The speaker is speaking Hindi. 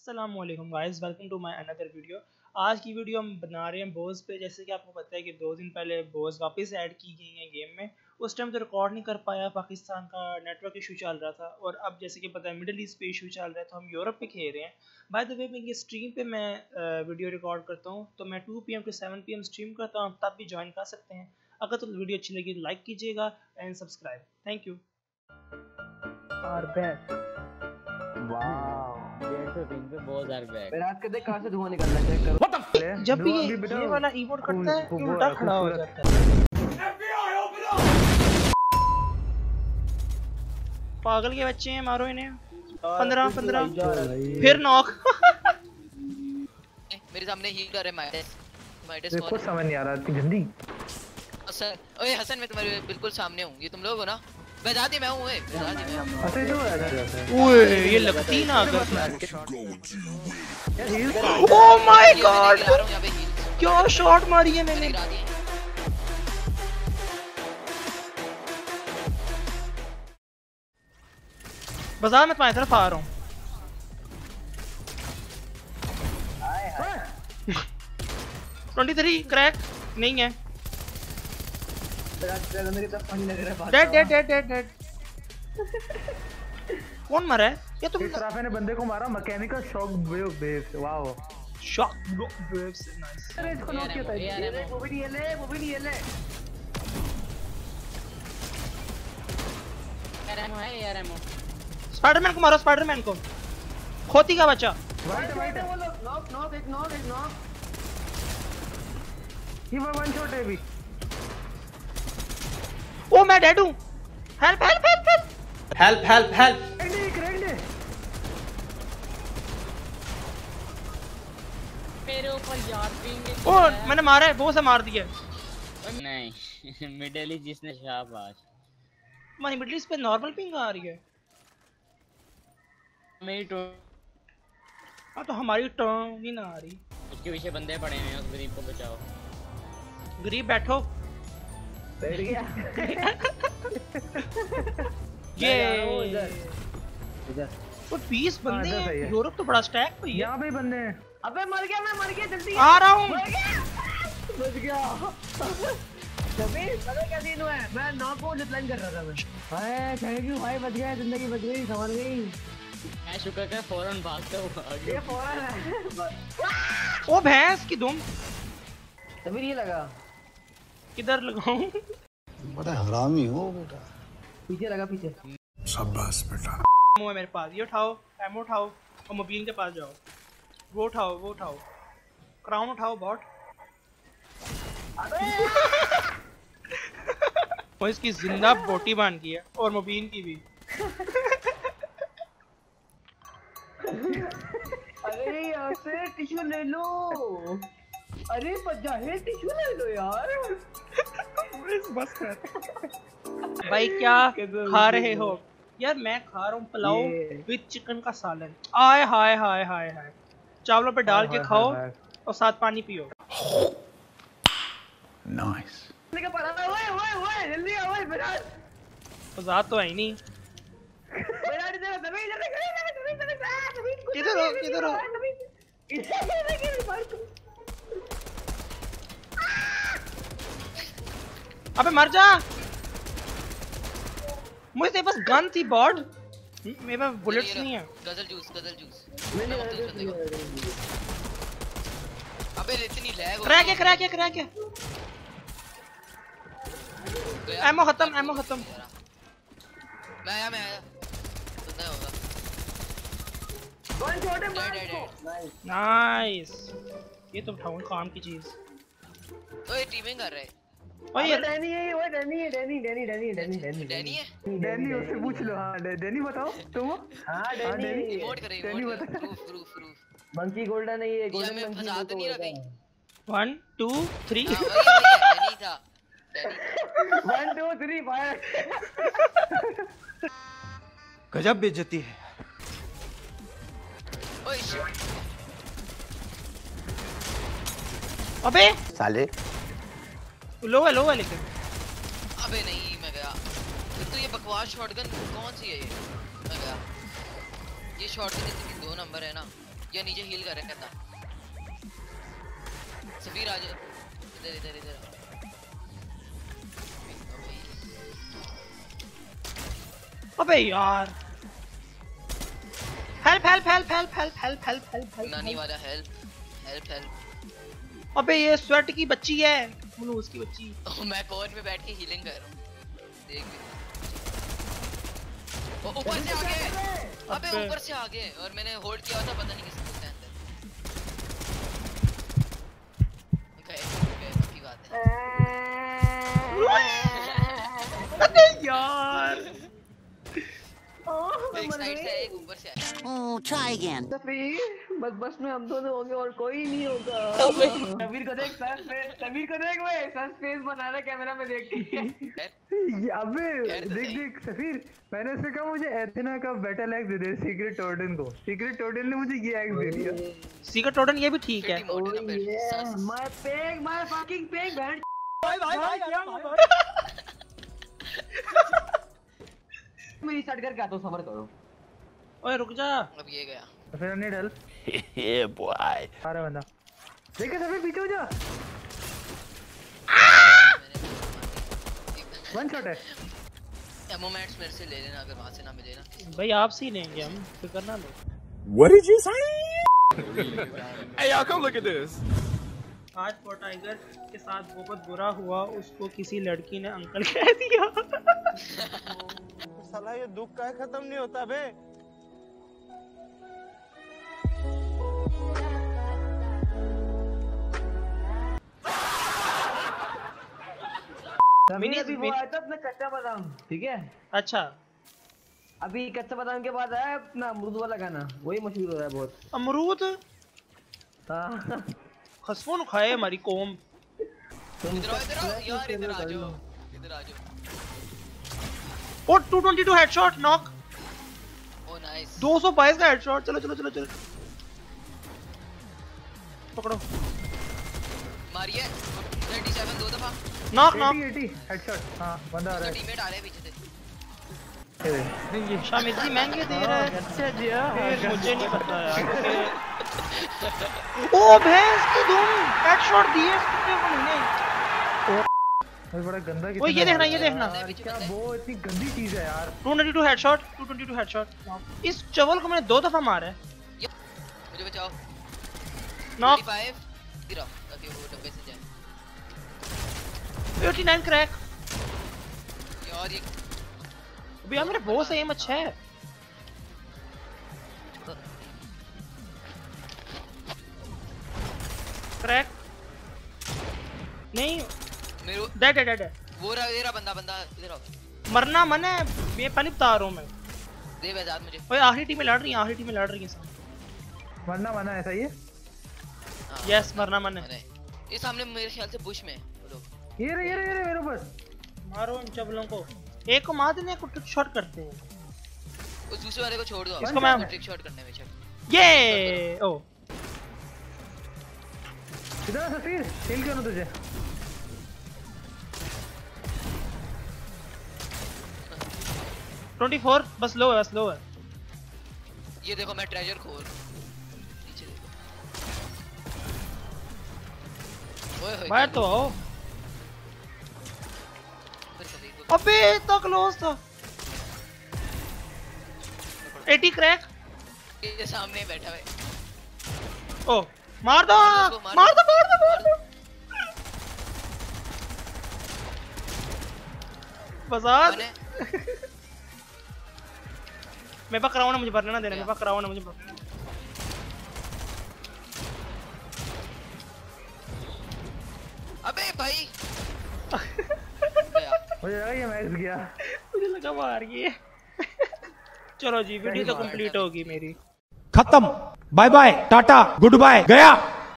अस्सलामुअलैकुम guys, welcome to my another video. आज की वीडियो हम बना रहे हैं बोस पे। जैसे कि आपको पता है कि 2 दिन पहले बोस वापस ऐड की गई हैं गेम में। उस टाइम तो रिकॉर्ड नहीं कर पाया, पाकिस्तान का नेटवर्क इशू चल रहा था। और अब जैसे कि पता है मिडिल ईस्ट पे इशू चल रहा है, तो हम यूरोप पे खेल रहे हैं। बाय द वे मैं स्ट्रीम पे वीडियो रिकॉर्ड करता हूँ, तो मैं 2 PM टू 7 PM स्ट्रीम करता हूँ, तब भी ज्वाइन कर सकते हैं। अगर तो वीडियो अच्छी लगी तो लाइक कीजिएगा एंड सब्सक्राइब। Thank you. रात के देख कहां से धुआं निकल रहा है, चेक करो। जब भी ये वाला इमोट करता है ये उल्टा खड़ा हो जाता है। पागल के बच्चे हैं, मारो इन्हें। 15 फिर नॉक। मेरे सामने हील कर रहे माइडस कुछ समझ नहीं आ रहा इतनी जल्दी। ओए हसन, मैं तुम्हारे बिल्कुल सामने हूं। ये तुम लोग हो ना? बजाती मैं हूं। ऐसे तो है। ओए ये लगती ना अगर। ओह माय गॉड, क्या शॉट मारी है मैंने। बाजार में तुम्हारी तरफ आ रहा हूँ। 23 क्रैक नहीं है। डेड। कौन मरा है? ये तुम इस तरफ ने बंदे को मारा mechanical shock wave. Wow, shock wave से नाइस। अरे इसको नॉक किया था। ये वो भी नहीं है। एआरएमओ स्पाइडरमैन को मारो, स्पाइडरमैन को। खोती का बच्चा। वाइट वो लोग एक नॉक। ये वन शॉट है भी। ओ मैं डेड हूं। हेल्प। मेरे ऊपर यार पिंग। ओ मैंने मारा है, वो से मार दिया। नहीं मिडिल ईस्ट जिसने शाबाश। हमारी मिडिल ईस्ट पे नॉर्मल पिंग आ रही है। मेरी तो हाँ तो हमारी टर्न नहीं ना आ रही। उसके पीछे बंदे पड़े हैं, उस गरीब को बचाओ। गरीब बैठो। बैठ गया। ये इधर वो 20 बंदे हैं। यूरोप तो बड़ा स्टैक पे है। यहाँ पे बंदे हैं। अबे मर गया जल्दी आ रहा हूँ। बच गया। पता क्या सीन हुआ है? मैं नॉक को डिप्लाइन कर रहा था मैं। हाय थैंक यू भाई, बच गया, जिंदगी बच गई, संभल गई। मैं शुक्र कर फौरन भागता हूँ आगे। ये फौरन है। ओ भैंस की दुम। तभी ये लगा। किधर लगाऊं? बड़ा हरामी हो बेटा। पीछे लगा, पीछे। शाबाश बेटा। एमो है मेरे पास, ये उठाओ, एमो उठाओ और मोबिल के पास जाओ। वो उठाओ क्राउन उठाओ बॉट। वो इसकी जिंदा बोटी बांध की है और मोबिल की भी। अरे यार से टिश्यू ले लो। अरे बच्चा है, टिश्यू ले लो यार। बस कर। भाई क्या खा रहे हो? यार मैं खा रहा हूँ पुलाव विद चिकन का सालन। आय हाय। चावलों पे डाल के खाओ और साथ पानी पियो। नाइस। ओए जल्दी आ ओए बिराज। मजाक तो है ही नहीं। बिराज किधर हो? अबे मर जा। मुझे बस गन थी बॉट, मेरे पास बुलेट्स नहीं है। गजल जूस अबे इतनी लैग हो रही है। क्रैक है। एमो खत्म। मैं आया बंदा होगा। वन शॉट है। नाइस। ये तो उठाऊं काम की चीज। ओए टीमिंग कर रहे हैं। ओए डैनी है, वो डैनी है। डैनी है। डैनी उससे पूछ लो। हाँ डैनी बताओ तुम। हाँ डैनी इमोट करे, इमोट प्रूफ मंकी गोल्डन है ये। गोल्डन मंकी फंसा तो नहीं रहा कहीं। 1 2 3 डैनी था। 1 2 3 फायर। गजब बेइज्जती है। ओए शिट। अबे साले लो है लेकिन। अबे नहीं मैं गया। तो ये बकवास शॉटगन कौन सी है ये? मैं गया। ये शॉटगन इतनी 2 नंबर है ना। या नीचे हील कर रहे हैं करना। सफीर आ जा इधर इधर इधर। अबे यार help help help help help help help help नानी वाला हेल्प हेल्प हेल्प। अबे ये स्वेट की बच्ची है मुनूस की बच्ची। मैं कोन में बैठ के हीलिंग कर रहा हूं देख। वो ऊपर से आ गए। अबे ऊपर से आ गए और मैंने होल्ड किया था पता नहीं किस के अंदर। ओके की बात है। अबे यार एक साइड से एक ऊपर से आया। Oh, try again. सफीर बस में हम दोनों होंगे और कोई नहीं होगा। सफीर को देख सफीर को देख वे सस्पेंस बना रहा कैमरा में देख के। अबे देख सफीर मैंने उससे कहा मुझे एथेना का बैटल एक्स दे दे सीक्रेट टोर्डन को। सीक्रेट टोर्डन ने मुझे ये एक्स दे दिया। सीक्रेट टोर्डन ये भी ठीक है। My peg my fucking peg भाई क्या मैं स्टार्ट करके आता हूं सबर करो। ओए रुक जा। अब ये गया तो फिर नहीं डल ये बॉय आ रहा बंदा देखे सफीर पीछे हो जा। वन शॉट है। एमो मैट्स मेरे से ले लेना अगर वहां से ना मिले ना। भाई आपसे ही लेंगे हम फिक्र ना लो। What did you say? Hey y'all come look at this. आज फॉर टाइगर के साथ बहुत बुरा हुआ उसको किसी लड़की ने अंकल कह दिया। साला ये दुख का खत्म नहीं होता बे। मिनी अभी वो आया था अपना कच्चा बादाम ठीक है। अच्छा अभी कच्चा बादाम के बाद आया अपना अमरूद वाला गाना वही मशहूर हो रहा है बहुत। अमरूद हाँ खसफोन खाए हमारी कौम। इधर आओ यार इधर आ जाओ इधर आ जाओ। और 222 हेडशॉट नॉक। ओ नाइस 222 का हेडशॉट। चलो चलो चलो चलो पकड़ो मारिए 37 दो दफा नॉक नॉक 80 हेडशॉट। हां बंदा आ रहा है। टीममेट आ रहे हैं पीछे से। ये शामिद जी महंगे दे रहा है। अच्छा दिया मुझे नहीं पता यार। ओ भैंस की धुन हेडशॉट दिए कितने को मैंने। भाई बड़ा गंदा ओ ये देखना ये देखना। क्या वो इतनी गंदी चीज है यार। 222 हेडशॉट 222 हेडशॉट। इस चवल को मैंने 2 दफा मारा है। मुझे बचाओ नॉक 25 गिरा ताकि वो डब्बे से जाए। 89 क्रैक। यार ये अभी यार मेरे बहुत सही एम अच्छा है। क्रैक नहीं मेरे डेड डेड डेड। वो रहा तेरा बंदा इधर आओ। मरना मन है ये पानी बता रहा हूं मैं। दे आजाद मुझे। ओए आखिरी टीम में लड़ रही है आखिरी टीम में लड़ रही है सब। मरना ऐसा ही है। यस मरना मन है। ये सामने मेरे ख्याल से बुश में वो लोग। ये रे मेरे ऊपर मारो इन चबलों को। एक को मार देने को ट्रिक शॉट करते हैं। उस दूसरे वाले को छोड़ दो इसको मैं ट्रिक शॉट करने में चल। ये ओ इधर सफीर हिल क्यों ना तुझे। ट्वेंटी 24 बस लो है ये देखो मैं ट्रेजर खोल नीचे देखो। ओए होए बाहर तो आओ। अबे इतना क्लोज था। 80 क्रैक। ये सामने बैठा है। ओ मार दो मार दो बसाद। मैं पक रहा हूं ना मुझे भरने ना देना। मैं पक रहा हूं ना मुझे भरने। अबे भाई मुझे लगा ये मैच गया। मुझे लगा मार गए। चलो जी वीडियो तो कंप्लीट होगी मेरी। खत्म bye bye tata goodbye गया।